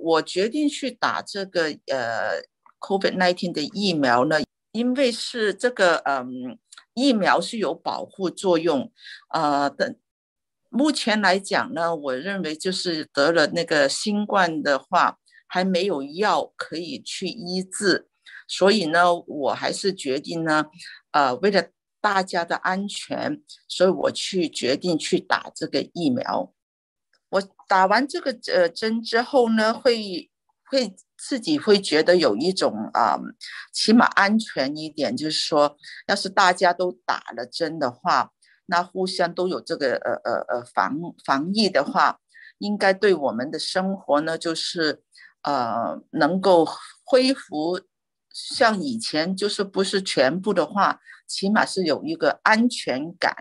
我决定去打这个COVID-19 的疫苗呢，因为是这个疫苗是有保护作用，的。目前来讲呢，我认为就是得了那个新冠的话，还没有药可以去医治，所以呢，我还是决定呢，为了大家的安全，所以我决定去打这个疫苗。我打完这个针之后呢，会自己会觉得有一种起码安全一点，就是说，要是大家都打了针的话，那互相都有这个防疫的话，应该对我们的生活呢，就是能够恢复像以前，就是不是全部的话，起码是有一个安全感。